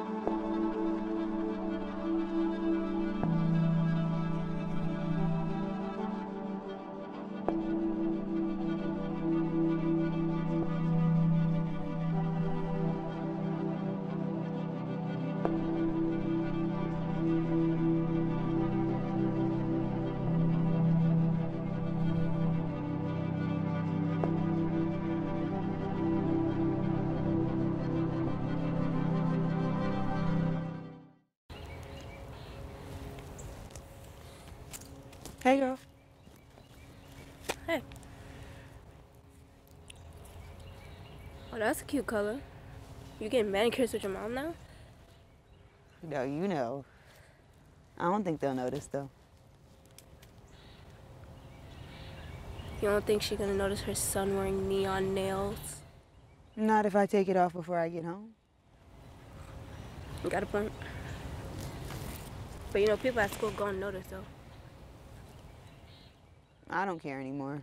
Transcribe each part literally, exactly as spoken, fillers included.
Hey, girl. Hey. Oh, that's a cute color. You getting manicures with your mom now? No, you know. I don't think they'll notice, though. You don't think she's gonna notice her son wearing neon nails? Not if I take it off before I get home. You got a point. But you know, people at school gonna notice, though. I don't care anymore.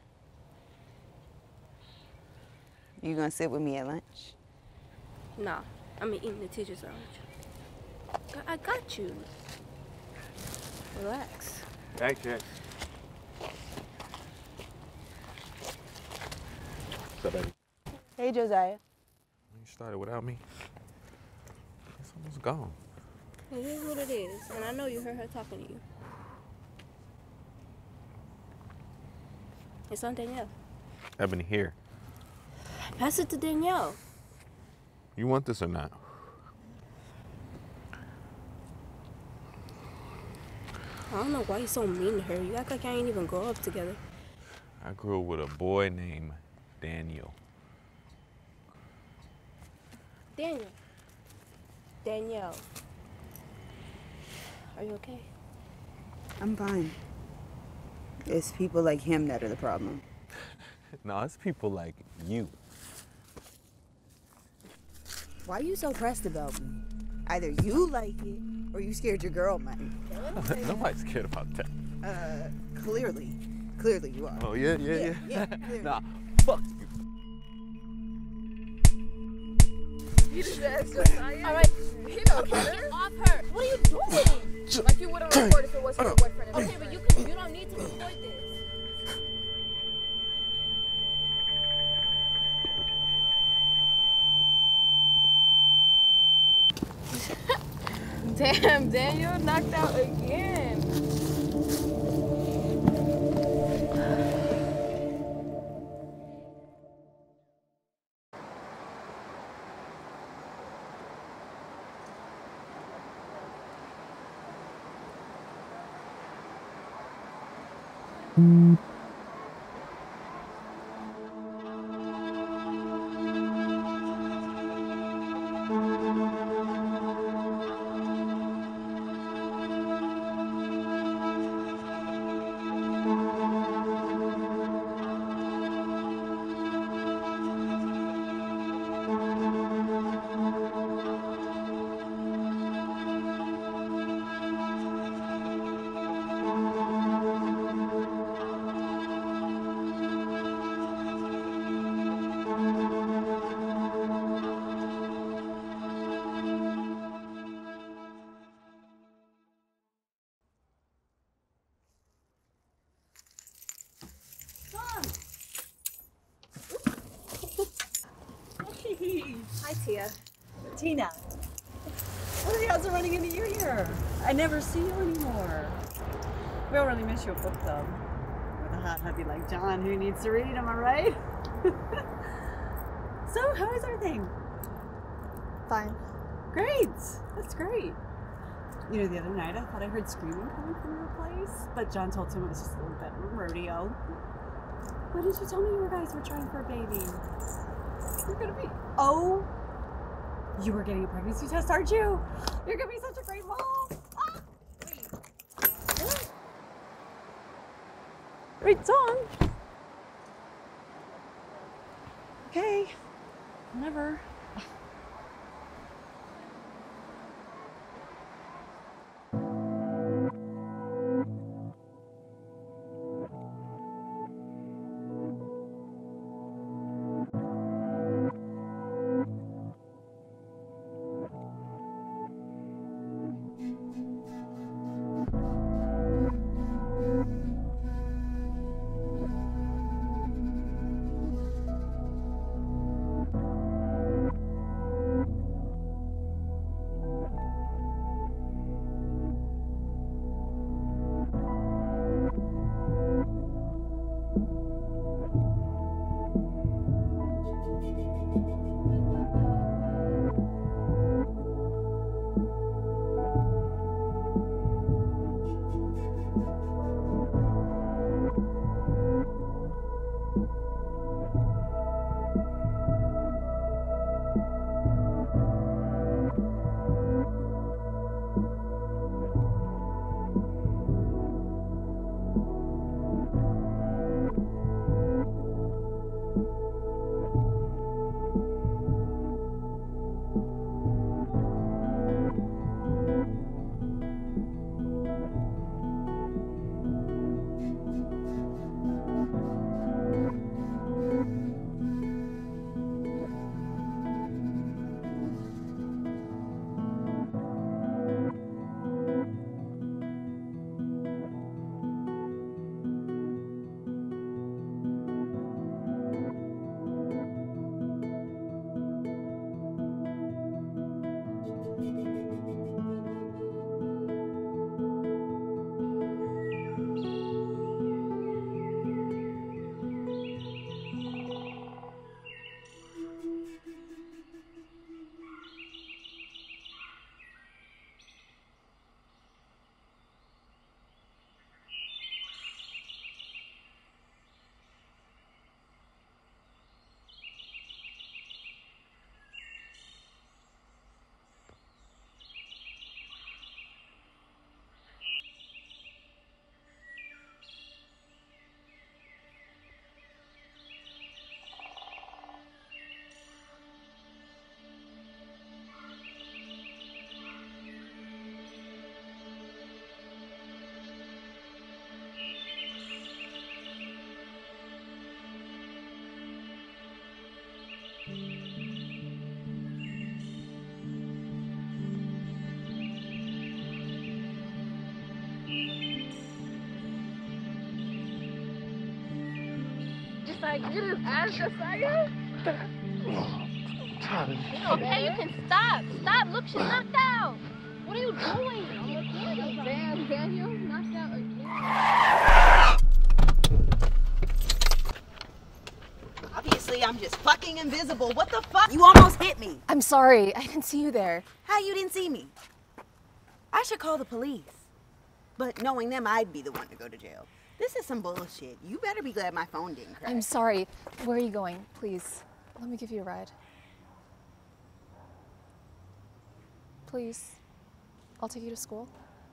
You gonna sit with me at lunch? Nah, I'm eating the teacher's lunch. I got you. Relax. Thanks, Chen. What's up, baby? Hey, Josiah. You started without me? It's almost gone. It is what it is, and I know you heard her talking to you. It's on Danielle. I've been here. Pass it to Danielle. You want this or not? I don't know why you're so mean to her. You act like I ain't even grow up together. I grew up with a boy named Daniel. Daniel. Danielle. Are you okay? I'm fine. It's people like him that are the problem. No, it's people like you. Why are you so pressed about me? Either you like it, or you scared your girl might. Nobody's scared about that. Uh, clearly. Clearly you are. Oh, yeah, yeah, yeah. yeah. yeah Nah, fuck you. You just asked Josiah. All right. He don't care. Get off her. What are you doing? Like you wouldn't record if it wasn't your boyfriend. Okay, but you can. You don't need to record this. Damn, Daniel knocked out again. Hi, Tia. Tina. What are the odds of running into you here? I never see you anymore. We don't really miss you at book club. With a hot hubby like John who needs to read, am I right? So, how is everything? Fine. Great. That's great. You know, the other night I thought I heard screaming coming from your place, but John told Tim it was just a little bedroom rodeo. Why didn't you tell me you guys were trying for a baby? You're gonna be. Oh! You were getting a pregnancy test, aren't you? You're gonna be such a great mom! Ah! Wait. Great song! Okay. Whatever. like, get his ass, Josiah. Okay, you can stop. Stop. Look, she's knocked out. What are you doing? I'm recording. Damn, Daniel, knocked out again. Obviously, I'm just fucking invisible. What the fuck? You almost hit me. I'm sorry. I didn't see you there. How you didn't see me? I should call the police. But knowing them, I'd be the one to go to jail. This is some bullshit. You better be glad my phone didn't crash. I'm sorry. Where are you going? Please, let me give you a ride. Please. I'll take you to school.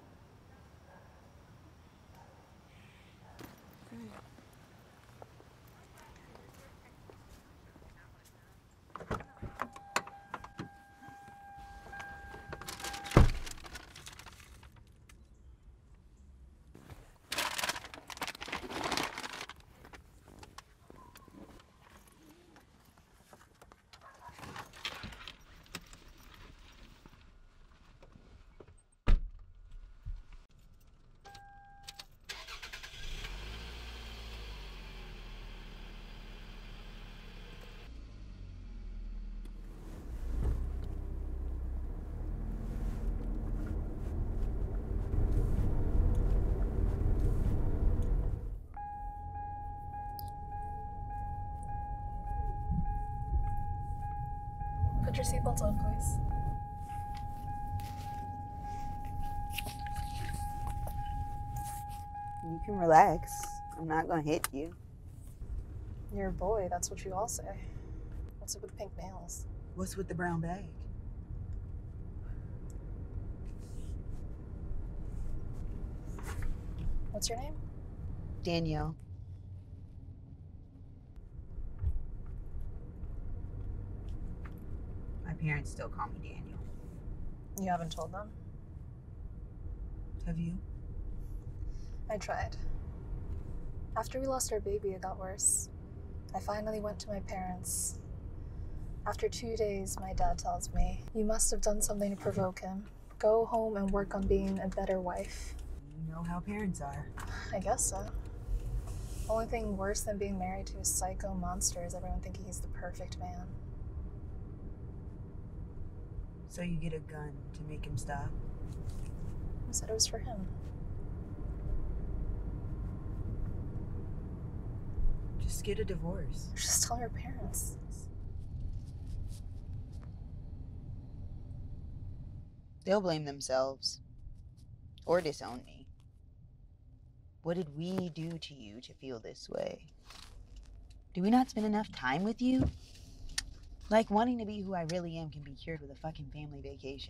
Put your seatbelts on, please. You can relax. I'm not gonna hit you. You're a boy, that's what you all say. What's up with the pink nails? What's with the brown bag? What's your name? Danielle. My parents still call me Daniel. You haven't told them? Have you? I tried. After we lost our baby, it got worse. I finally went to my parents. After two days, my dad tells me, "You must have done something to provoke him. Go home and work on being a better wife." You know how parents are. I guess so. Only thing worse than being married to a psycho monster is everyone thinking he's the perfect man. So you get a gun to make him stop? I said it was for him. Just get a divorce. Just tell your parents. They'll blame themselves. Or disown me. What did we do to you to feel this way? Do we not spend enough time with you? Like, wanting to be who I really am can be cured with a fucking family vacation.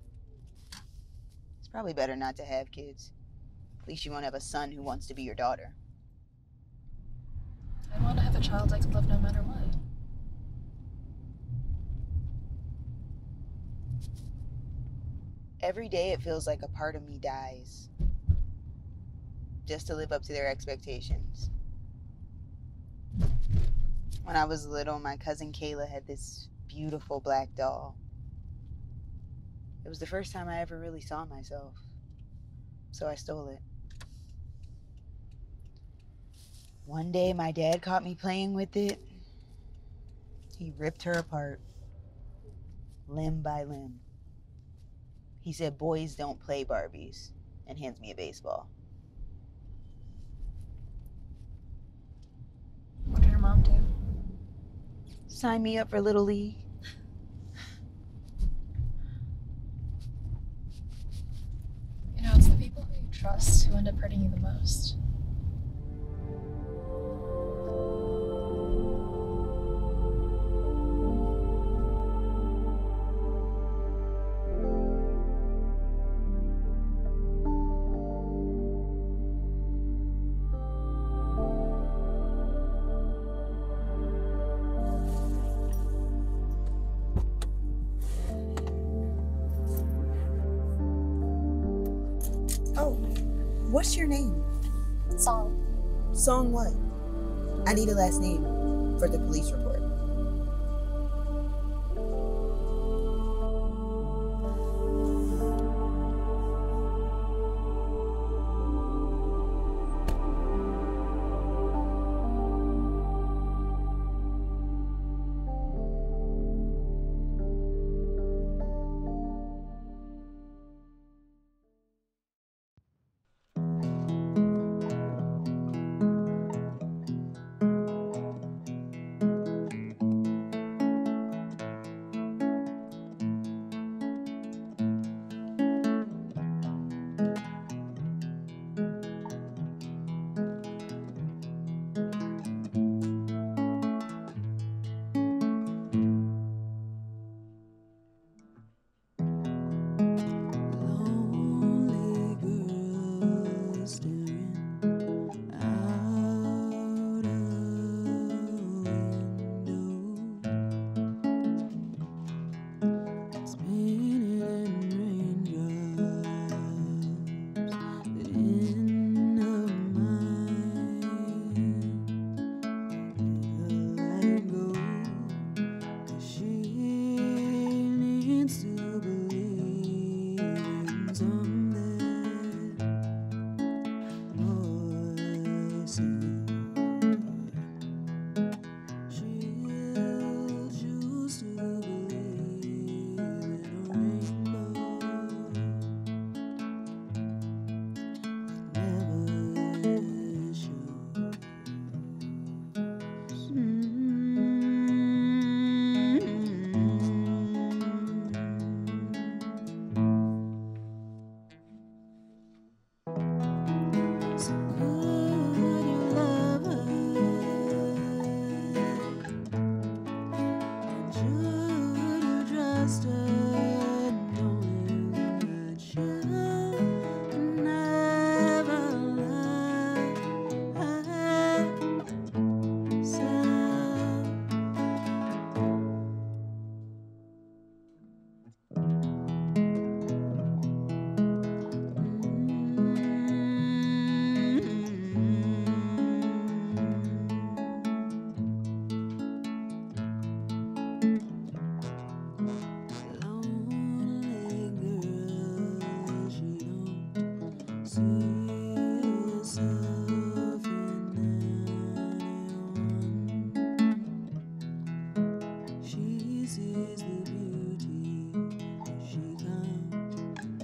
It's probably better not to have kids. At least you won't have a son who wants to be your daughter. I want to have a child I can love no matter what. Every day it feels like a part of me dies. Just to live up to their expectations. When I was little, my cousin Kayla had this beautiful black doll. It was the first time I ever really saw myself. So I stole it. One day my dad caught me playing with it. He ripped her apart, limb by limb. He said, "Boys don't play Barbies," and hands me a baseball. What did your mom do? Sign me up for Little League. You know, it's the people who you trust who end up hurting you the most. What's your name? Song. Song what? I need a last name for the police report.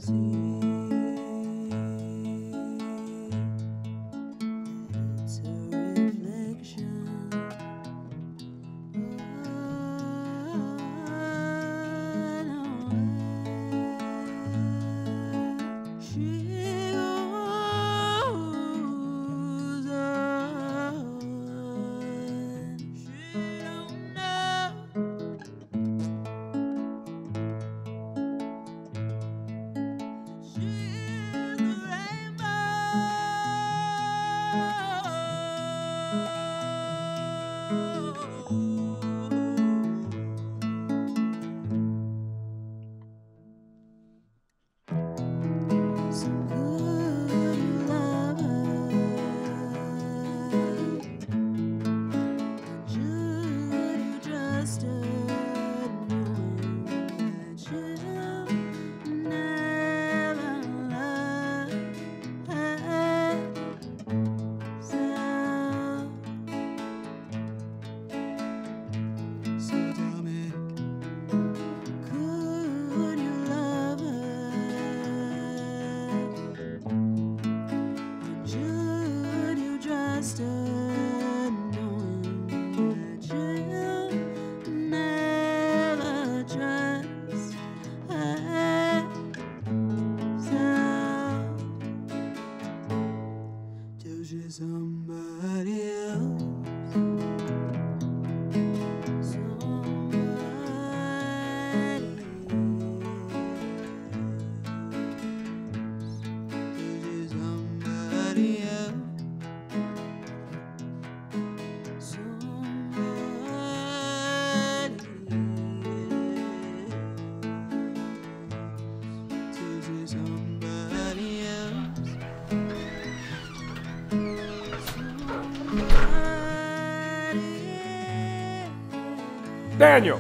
Daniel,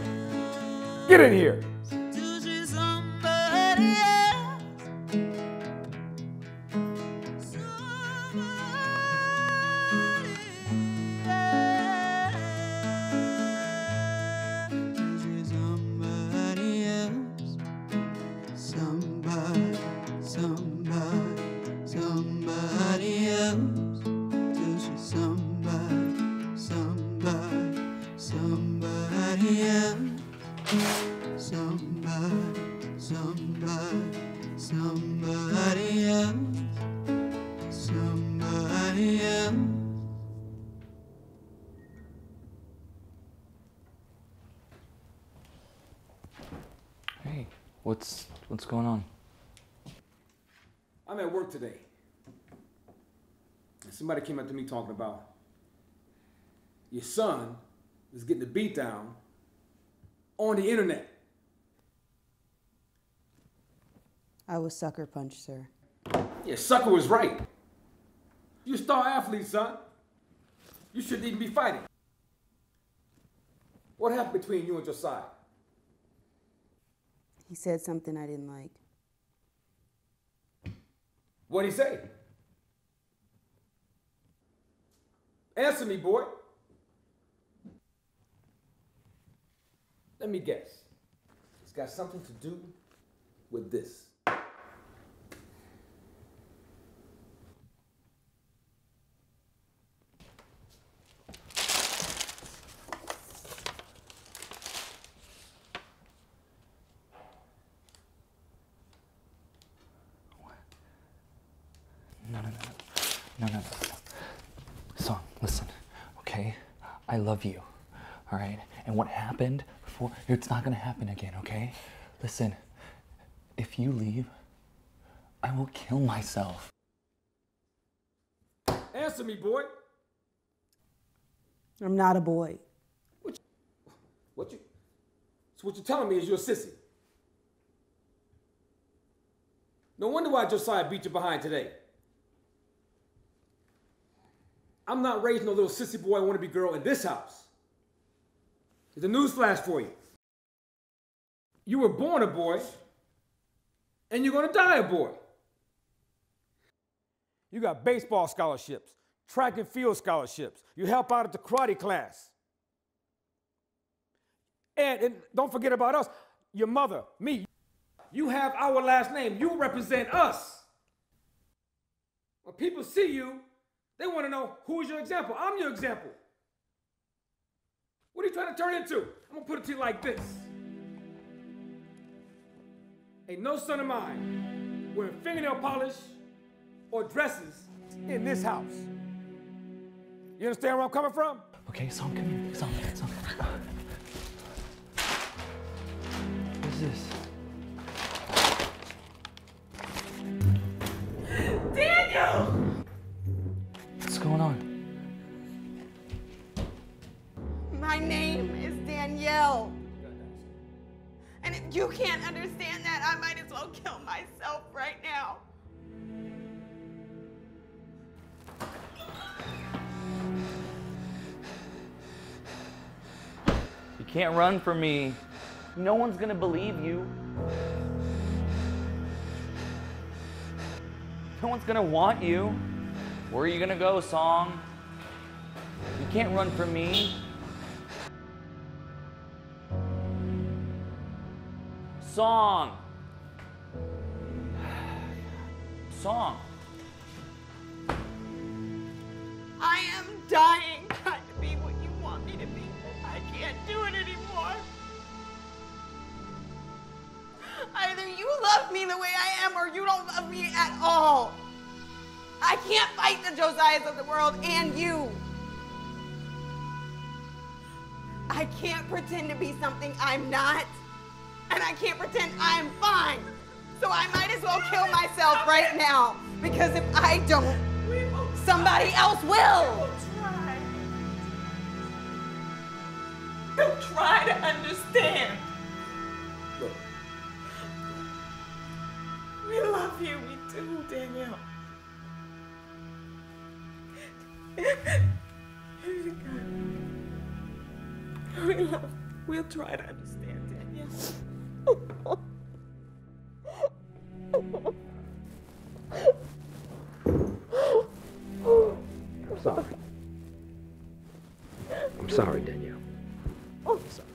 get in here. What's what's going on? I'm at work today. And somebody came up to me talking about your son is getting a beat down on the internet. I was sucker punched, sir. Yeah, sucker was right. You're a star athlete, son. You shouldn't even be fighting. What happened between you and Josiah? He said something I didn't like. What'd he say? Answer me, boy. Let me guess. It's got something to do with this. No, no, no, no, no, no, no. Son, listen, okay? I love you, all right? And what happened before, it's not gonna happen again, okay? Listen, if you leave, I will kill myself. Answer me, boy. I'm not a boy. What you, what you, so what you're telling me is you're a sissy. No wonder why Josiah beat you behind today. I'm not raising no little sissy boy wannabe girl in this house. There's a newsflash for you. You were born a boy, and you're gonna die a boy. You got baseball scholarships, track and field scholarships. You help out at the karate class. And, and don't forget about us, your mother, me. You have our last name. You represent us. When people see you, they want to know who is your example. I'm your example. What are you trying to turn into? I'm gonna put it to you like this. Ain't no son of mine wearing fingernail polish or dresses in this house. You understand where I'm coming from? Okay, Song, come here. Song, Song. What is this? Daniel! What's going on? My name is Danielle. And if you can't understand that, I might as well kill myself right now. You can't run from me. No one's gonna believe you. No one's gonna want you. Where are you gonna go, Song? You can't run from me. Song. Song. I am dying trying to be what you want me to be. I can't do it anymore. Either you love me the way I am or you don't love me at all. I can't fight the Josiahs of the world and you. I can't pretend to be something I'm not. And I can't pretend I'm fine. So I might as well kill myself right now. Because if I don't, somebody else will. Try. Don't try to understand. Look. We love you. We do, Danielle. We love. We'll try to understand, Danielle. I'm sorry. I'm sorry, Danielle. I'm sorry.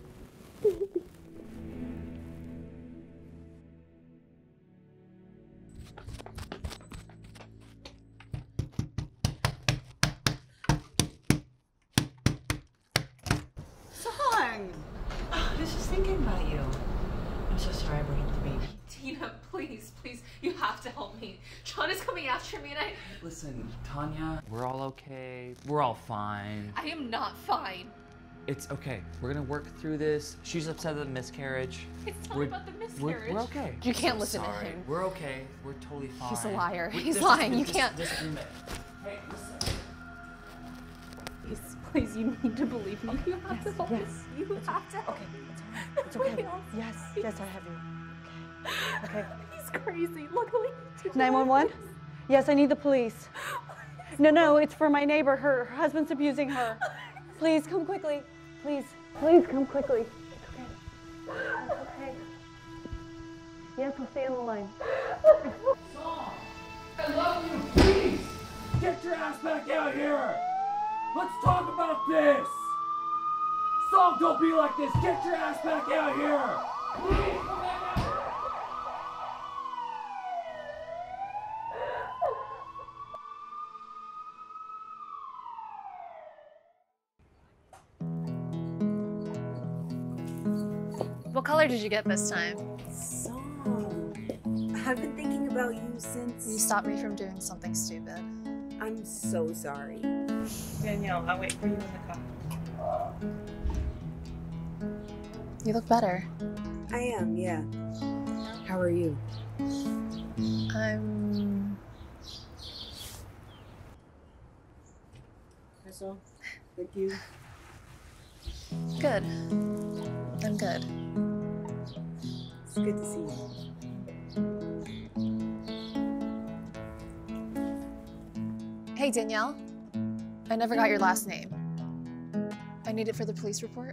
Song! Oh, I was just thinking about you. I'm so sorry I brought up the baby. Tina, please, please, you have to help me. John is coming after me and I... Listen, Tanya, we're all okay. We're all fine. I am not fine. It's okay. We're gonna work through this. She's upset at the miscarriage. It's not we're, about the we're, miscarriage. we're okay. You can't I'm listen sorry. to him. We're okay. We're totally fine. He's a liar. We- He's this- lying. You this- can't... This agreement. Hey, listen. Please, please, you need to believe me. You have Yes, to help yes. us. You have to help Okay, it's all right. It's okay. Yes, yes, I have you. Okay. He's crazy. Look what he did. nine one one? Yes, I need the police. No, no, it's for my neighbor. Her, her husband's abusing her. Please come quickly. Please. Please come quickly. It's okay. It's okay. Yes, we'll stay on the line. Song, I love you. Please, get your ass back out here. Let's talk about this. Song, don't be like this. Get your ass back out here. Please, come back out. What color did you get this time? Song, I've been thinking about you since... You stopped me from doing something stupid. I'm so sorry. Danielle, I'll wait for you in the car. You look better. I am, yeah. How are you? I'm... That's all. Thank you. good. I'm good. It's good to see you. Hey, Danielle. I never got your last name. I need it for the police report.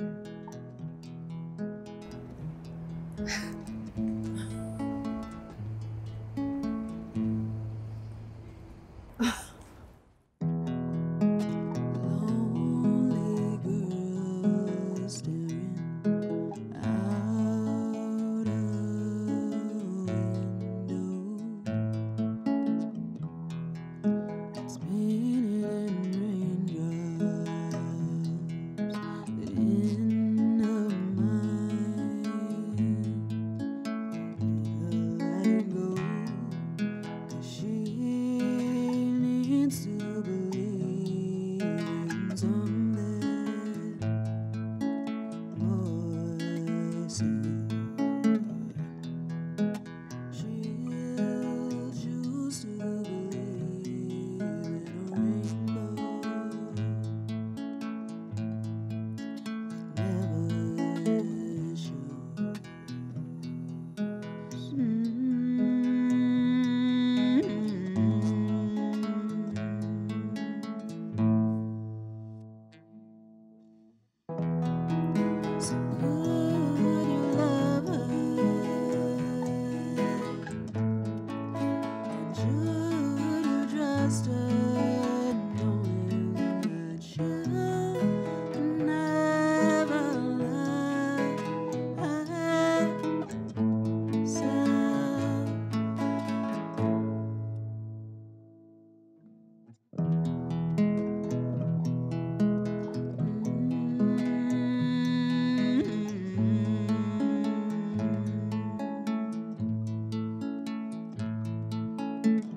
you.